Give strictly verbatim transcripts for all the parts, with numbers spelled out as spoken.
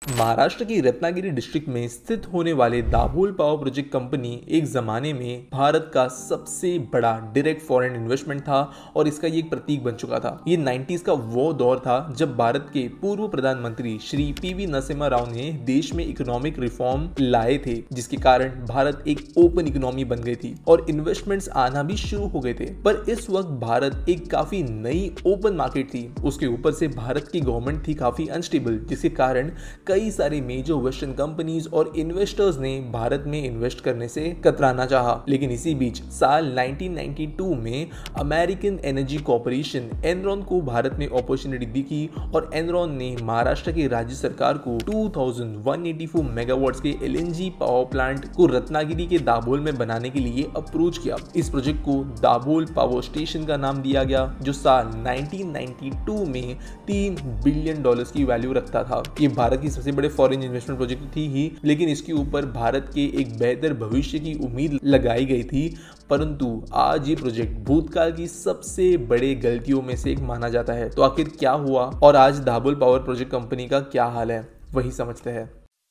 महाराष्ट्र की रत्नागिरी डिस्ट्रिक्ट में स्थित होने वाले दाभोल पावर प्रोजेक्ट कंपनी एक जमाने में भारत का सबसे बड़ा डायरेक्ट फॉरेन इन्वेस्टमेंट था और इसका ये एक प्रतीक बन चुका था। ये नाइंटीज़ का वो दौर था जब भारत के पूर्व प्रधानमंत्री श्री पीवी नरसिम्हा राव ने देश में इकोनॉमिक रिफॉर्म लाए थे, जिसके कारण भारत एक ओपन इकोनॉमी बन गई थी और इन्वेस्टमेंट्स आना भी शुरू हो गए थे। पर इस वक्त भारत एक काफी नई ओपन मार्केट थी। उसके ऊपर से भारत की गवर्नमेंट थी काफी अनस्टेबल, जिसके कारण कई सारे मेजर वेस्टर्न कंपनीज और इन्वेस्टर्स ने भारत में इन्वेस्ट करने से कतराना चाहा। लेकिन इसी बीच साल नाइंटीन नाइंटी टू में अमेरिकन एनर्जी कॉर्पोरेशन एनरॉन को भारत में अपॉर्चुनिटी दिखी और एनरॉन ने महाराष्ट्र की राज्य सरकार को two thousand one eighty four megawatts के एलएनजी पावर प्लांट को रत्नागिरी के दाभोल में बनाने के लिए अप्रोच किया। इस प्रोजेक्ट को दाभोल पावर स्टेशन का नाम दिया गया, जो साल नाइंटीन नाइंटी टू में तीन बिलियन डॉलर्स की वैल्यू रखता था। ये भारत की सबसे बड़े फॉरेन इन्वेस्टमेंट प्रोजेक्ट थी ही, लेकिन इसके ऊपर भारत के एक बेहतर भविष्य की उम्मीद लगाई गई थी। परंतु आज ये प्रोजेक्ट भूतकाल की सबसे बड़े गलतियों में से एक माना जाता है। तो आखिर क्या हुआ और आज दाभोल पावर प्रोजेक्ट कंपनी का क्या हाल है, वही समझते हैं।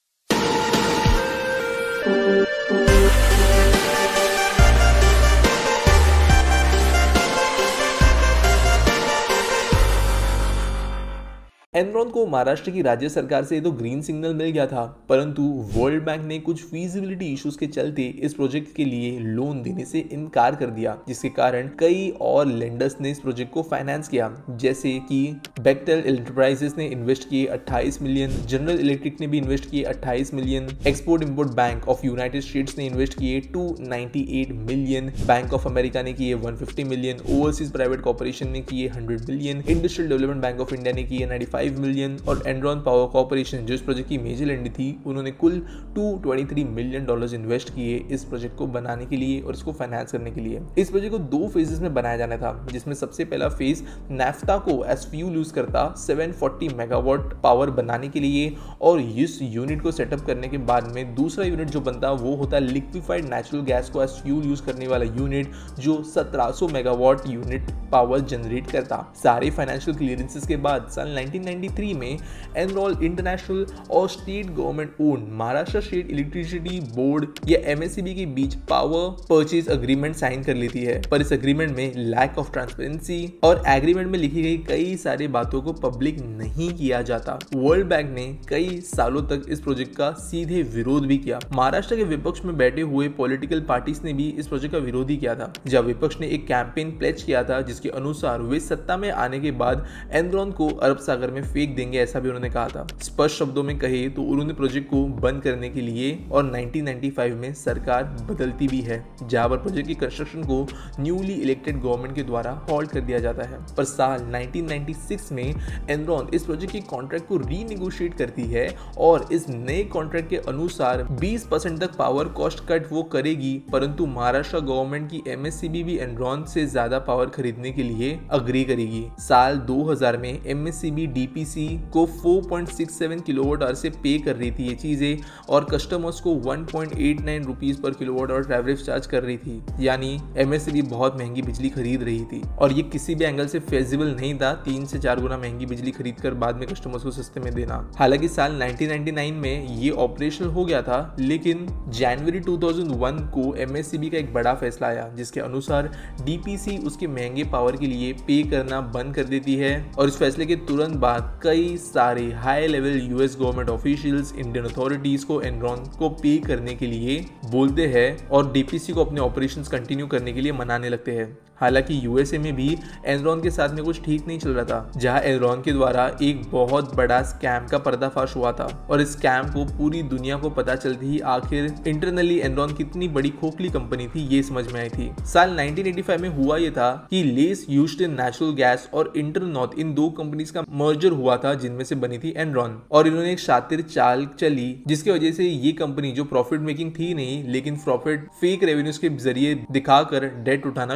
एनरॉन को महाराष्ट्र की राज्य सरकार से तो ग्रीन सिग्नल मिल गया था, परंतु वर्ल्ड बैंक ने कुछ फीजिबिलिटी इश्यूज के चलते इस प्रोजेक्ट के लिए लोन देने से इनकार कर दिया, जिसके कारण कई और लेंडर्स ने इस प्रोजेक्ट को फाइनेंस किया। जैसे कि बेक्टेल एंटरप्राइजेस ने इन्वेस्ट किए अट्ठाईस मिलियन, जनरल इलेक्ट्रिक ने भी इन्वेस्ट किए अट्ठाईस million, export import bank of United States ने इन्वेस्ट किए two ninety eight million, bank of America ने किए one fifty million, overseas private corporation ने किए hundred million, industrial development bank of India ने किए नाइंटी फाइव मिलियन और Enron power corporation जो इस प्रोजेक्ट की मेजर लेंडर थी, उन्होंने कुल two twenty three million dollars invest किए इस प्रोजेक्ट को बनाने के लिए और इसको फाइनेंस करने के लिए। इस प्रोजेक्ट को दो फेजेस में बनाया जाना था, जिसमें सबसे पहला फेज नैफ्था को एज फ्यूल यूज करता सेवन फोर्टी मेगावाट पावर बनाने के लिए, और इस यूनिट को सेटअप करने के बाद में दूसरा यूनिट जो बनता वो होता लिक्विफाइड नेचुरल गैस को एज फ्यूल यूज करने वाला यूनिट, जो सत्रह सौ मेगावाट यूनिट पावर जनरेट करता। सारे फाइनेंशियल क्लियरेंसेस के बाद साल नाइंटीन नाइंटी थ्री में एनरॉन इंटरनेशनल और state government owned Maharashtra state electricity board या एमएससीबी के बीच पावर परचेज अग्रीमेंट साइन कर लेती है। पर इस अग्रीमेंट में लैक ऑफ ट्रांसपेरेंसी और एग्रीमेंट में लिखी गई कई सारी बातों को पब्लिक नहीं किया जाता। वर्ल्ड बैंक ने कई सालों तक इस प्रोजेक्ट का सीधे विरोध भी किया। महाराष्ट्र के विपक्ष में बैठे हुए पॉलिटिकल पार्टीज ने भी इस प्रोजेक्ट का विरोध ही किया था, जब विपक्ष ने एक कैंपेन प्लेज किया था जिसके अनुसार वे सत्ता में आने के बाद एनरॉन को अरब सागर में फेंक देंगे, ऐसा भी उन्होंने कहा था। स्पष्ट शब्दों में कहे तो उन्होंने प्रोजेक्ट को बंद करने के लिए और नाइंटीन नाइंटी फाइव में सरकार बदलती भी है, जहां पर प्रोजेक्ट की कंस्ट्रक्शन को न्यूली इलेक्टेड गवर्नमेंट के द्वारा हॉल्ट कर दिया जाता है। पर साल नाइंटीन नाइंटी सिक्स में एनरॉन इस प्रोजेक्ट के कॉन्ट्रैक्ट को रीनेगोशिएट करती है और इस नए कॉन्ट्रैक्ट के अनुसार बीस परसेंट तक पावर कॉस्ट कट वो करेगी, परंतु महाराष्ट्र गवर्नमेंट की एमएससीबी भी एनरॉन से ज्यादा पावर खरीदने के लिए अग्री करेगी। साल दो हज़ार में एमएससीबी डीपीसी को four point six seven kilowatt hour से पे कर रही थी ये चीजें, और कस्टमर्स को one point eight nine rupees per kilowatt hour tariff charge कर रही थी। यानी एमएससीबी बहुत महंगी बिजली खरीद रही थी और ये किसी भी एंगल से फेजिबल नहीं था तीन से चार गुना महंगी बिजली खरीद कर बाद में कस्टमर्स को सस्ते में देना। हालांकि साल नाइंटीन नाइंटी नाइन में ये ऑपरेशनल हो गया था, लेकिन जनवरी टू थाउजेंड वन को एमएससीबी का एक बड़ा फैसला आया, जिसके अनुसार डीपीसी उसके महंगे पावर के लिए पे करना बंद कर देती है। और इस फैसले के तुरंत बाद कई सारे high level US government officials Indian authorities को एनरॉन को पे करने के लिए बोलते हैं और डीपीसी को अपने ऑपरेशंस कंटिन्यू करने के लिए मनाने लगते हैं। हालांकि यूएसए में भी एनरॉन के साथ में कुछ ठीक नहीं चल रहा था, जहां एनरॉन के द्वारा एक बहुत बड़ा स्कैम का पर्दाफाश हुआ था और इस स्कैम को पूरी दुनिया को पता चलती ही आखिर इंटरनली एनरॉन कितनी बड़ी खोखली कंपनी थी ये समझ में आई थी। साल नाइंटीन एटी फाइव में हुआ ये था कि लेस ह्यूस्टन नेचुरल गैस और इंटरनॉर्थ इन दो कंपनीज का मर्जर हुआ था, जिनमें से बनी थी एनरॉन, और इन्होंने एक शातिर चाल चली जिसकी वजह से ये कंपनी जो प्रॉफिट मेकिंग थी नहीं, लेकिन प्रॉफिट फेक रेवेन्यूज के जरिए दिखाकर डेट उठाना शुरू कर दी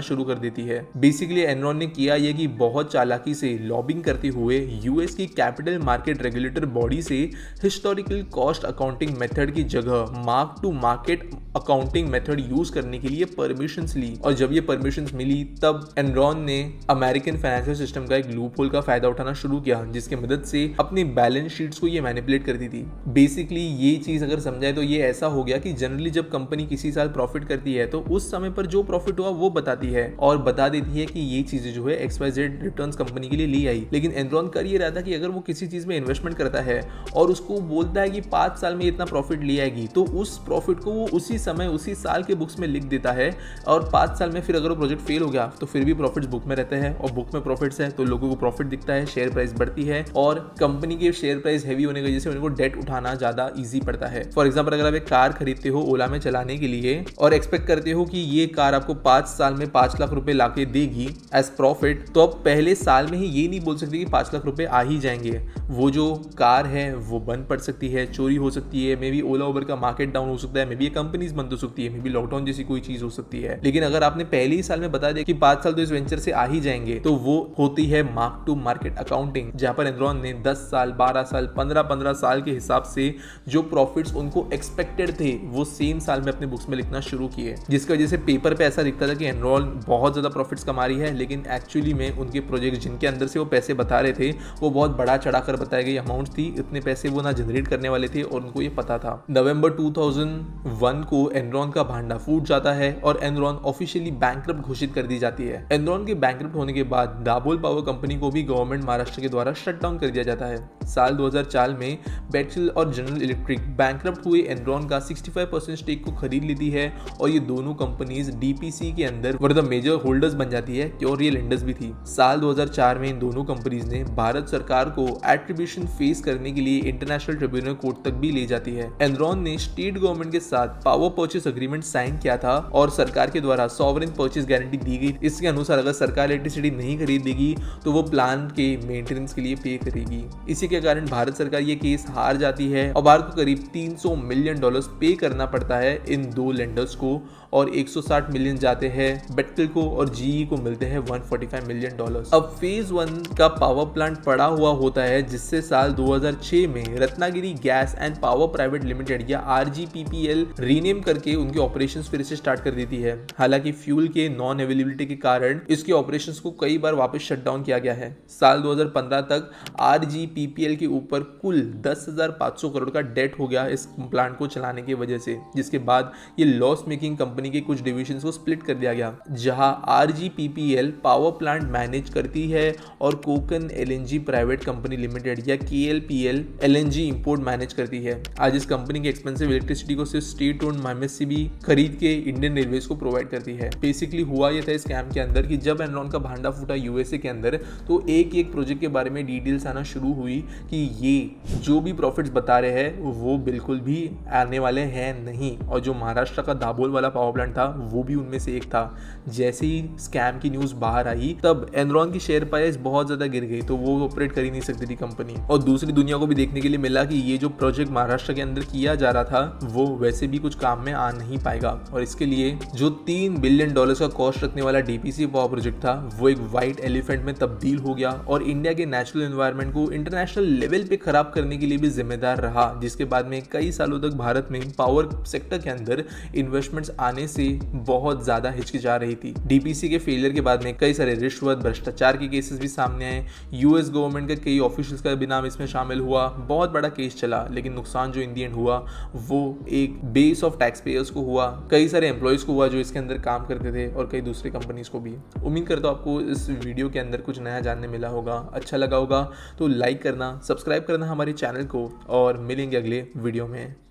देती है। बेसिकली एनरॉन ने किया यह कि बहुत चालाकी से लॉबिंग करते हुए यूएस की कैपिटल मार्केट रेगुलेटर बॉडी से हिस्टोरिकल कॉस्ट अकाउंटिंग मेथड की जगह mark to market accounting method use करने के लिए परमिशंस ली, और जब ये परमिशंस मिली तब एनरॉन ने अमेरिकन फाइनेंशियल सिस्टम का एक लूप होल का फायदा उठाना शुरू किया, जिसकी मदद से अपनी बैलेंस शीट्स को ये मैनिपुलेट करती थी। बेसिकली ये चीज अगर समझाए तो ये ऐसा हो गया कि जनरली जब कंपनी किसी साल प्रॉफिट करती है तो उस समय पर जो प्रॉफिट हुआ वो बताती है और बता देती है कि ये चीजें जो है X Y Z returns company के लिए ली आई। लेकिन एनरॉन कर ये रहा था कि अगर वो किसी चीज में इन्वेस्टमेंट करता है और उसको बोलता है कि पांच साल में इतना प्रॉफिट ले आएगी, तो उस प्रॉफिट को वो उसी समय उसी साल के बुक्स में लिख देता है, और पांच साल में फिर अगर वो प्रोजेक्ट फेल हो गया तो फिर भी प्रॉफिट्स बुक में रहते हैं, और बुक में प्रॉफिट्स है तो लोगों को प्रॉफिट दिखता है, शेयर प्राइस बढ़ती है, और कंपनी के शेयर प्राइस हैवी होने की वजह से उनको डेट उठाना ज्यादा इजी पड़ता है। फॉर एग्जाम्पल, अगर आप एक कार खरीदते हो ओला में चलाने के लिए और एक्सपेक्ट करते हो कि ये कार आपको पांच साल में पांच लाख रुपए लाके देगी एज प्रॉफिट, तो आप पहले साल में ही ये नहीं बोल सकते कि पांच लाख रुपए आ ही जाएंगे। वो जो कार है वो बंद पड़ सकती है, चोरी हो सकती है, मे बी ओला उबर का मार्केट डाउन हो सकता है, मे बी ये कंपनीज बंद हो सकती है, मे बी लॉकडाउन जैसी कोई चीज हो सकती है। लेकिन अगर आपने पहले ही साल में बता दिया कि पांच साल तो इस वेंचर से आ ही जाएंगे, तो वो होती है मार्क टू मार्केट अकाउंटिंग, जहां पर एनरॉन ने दस साल, बारह साल, पंद्रह पंद्रह साल के हिसाब से जो प्रॉफिट्स उनको एक्सपेक्टेड थे वो सेम साल में अपने बुक्स में लिखना शुरू किए, जिसकी वजह से पेपर पे ऐसा दिखता था कि एनरॉन बहुत ज्यादा प्रॉफिट्स कमा रही है, लेकिन एक्चुअली में उनके प्रोजेक्ट जिनके अंदर से वो पैसे बता रहे थे वो बहुत बड़ा चढ़ाकर बताए गए अमाउंट थी। इतने पैसे वो ना जनरेट करने वाले थे और उनको ये पता था। नवंबर दो हज़ार एक को एनरॉन का भांडा फूट जाता है और एनरॉन ऑफिशियली बैंकरप्ट घोषित कर दी जाती है। एनरॉन के बैंकरप्ट होने के बाद दाबोल पावर कंपनी को भी गवर्नमेंट महाराष्ट्र के द्वारा शट डाउन कर दिया जाता है। साल दो हज़ार चार में बेटल और जनरल इलेक्ट्रिक बैंकरप्ट हुए एनरॉन का पैंसठ परसेंट स्टेक को खरीद लेती है और ये दोनों कंपनीज डीपीसी के अंदर one of the major holders बन जाती है और रियल लेंडर्स भी थी। साल दो हज़ार चार में इन दोनों कंपनीज ने भारत सरकार को एट्रीब्यूशन फेस करने के लिए इंटरनेशनल ट्रिब्यूनल कोर्ट तक भी ले जाती है। एनरॉन ने स्टेट गवर्नमेंट के साथ पावर परचेस अग्रीमेंट साइन किया था और सरकार के द्वारा सॉवरेन परचेस गारंटी दी गई। इसके अनुसार अगर सरकार इलेक्ट्रिसिटी नहीं खरीदेगी तो वो प्लान के मेंटेनेंस के लिए पे करेगी। इसी के कारण भारत सरकार ये केस हार जाती है और भारत को करीब तीन सौ मिलियन डॉलर्स पे करना पड़ता है इन दो लेंडर्स को, और एक सौ साठ मिलियन जाते हैं बेटल को और जीई को मिलते हैं एक सौ पैंतालीस मिलियन डॉलर्स। अब फेज वन का पावर प्लांट पड़ा हुआ होता है, जिससे साल दो हज़ार छह में Ratnagiri gas and power private limited या आरजीपीपीएल रीनेम करके उनके ऑपरेशंस फिर से स्टार्ट कर देती है। हालांकि फ्यूल के नॉन अवेलेबिलिटी के कारण इसके ऑपरेशंस को कई बार वापस शट डाउन किया गया है। साल दो हज़ार पंद्रह तक आरजीपीपीएल के ऊपर कुल दस हज़ार पाँच सौ करोड़ का डेट हो गया इस प्लांट को चलाने की वजह से, जिसके बाद ये लॉस मेकिंग कंपनी के कुछ डिविजन्स को स्प्लिट कर दिया गया, जहां आरजीपीपीएल पावर प्लांट मैनेज करती है और Konkan LNG private company limited या केएलपीएल एलएनजी इंपोर्ट मैनेज करती है। आज इस कंपनी के एक्सपेंसिव इलेक्ट्रिसिटी को सिर्फ स्टेट ओन्ड एमएससीबी खरीद के इंडियन रेलवेज को प्रोवाइड करती है। बेसिकली हुआ यह था इस स्कैम के अंदर कि जब एनरॉन का भांडा फूटा यूएसए के अंदर, तो एक एक प्रोजेक्ट के बारे में डिटेल्स आना शुरू हुई कि ये जो भी प्रॉफिट्स बता रहे हैं वो बिल्कुल भी आने वाले हैं नहीं, और जो महाराष्ट्र का दाबोल वाला पावर प्लांट था वो भी उनमें से एक था। जैसे ही स्कैम की न्यूज बाहर आई तब एनरॉन की शेयर प्राइस बहुत ज्यादा गिर गई, तो वो ऑपरेट कर ही नहीं सकती थी कंपनी, और दूसरी दुनिया को भी देखने के लिए मिला कि ये जो प्रोजेक्ट महाराष्ट्र के अंदर किया जा रहा था वो वैसे भी कुछ काम में आ नहीं पाएगा, और इसके लिए जो तीन बिलियन डॉलर्स का कॉस्ट रखने वाला डीपीसी पावर प्रोजेक्ट था वो एक व्हाइट एलिफेंट में तब्दील हो गया और इंडिया के नेचुरल एनवायरनमेंट को इंटरनेशनल लेवल पे खराब करने के लिए भी जिम्मेदार रहा, जिसके बाद में कई सालों तक भारत में पावर सेक्टर के अंदर इन्वेस्टमेंट्स आने से बहुत ज्यादा हिचकिचा रही थी। डीपीसी के फेलियर के बाद में कई सारे रिश्वत भ्रष्टाचार के केसेस भी सामने आए, यूएस गवर्नमेंट के कई ऑफिशियल्स का भी नाम इसमें शामिल हुआ, बहुत बड़ा केस चला, लेकिन नुकसान जो इन दी एंड हुआ वो एक बेस ऑफ टैक्स पेयर्स को हुआ, कई सारे एम्प्लॉयज को हुआ जो इसके अंदर काम करते थे, और कई दूसरी कंपनीज को भी। उम्मीद करता हूं आपको इस वीडियो के अंदर कुछ नया जानने मिला होगा, अच्छा लगा होगा तो लाइक करना, सब्सक्राइब करना हमारे चैनल को, और मिलेंगे अगले वीडियो में।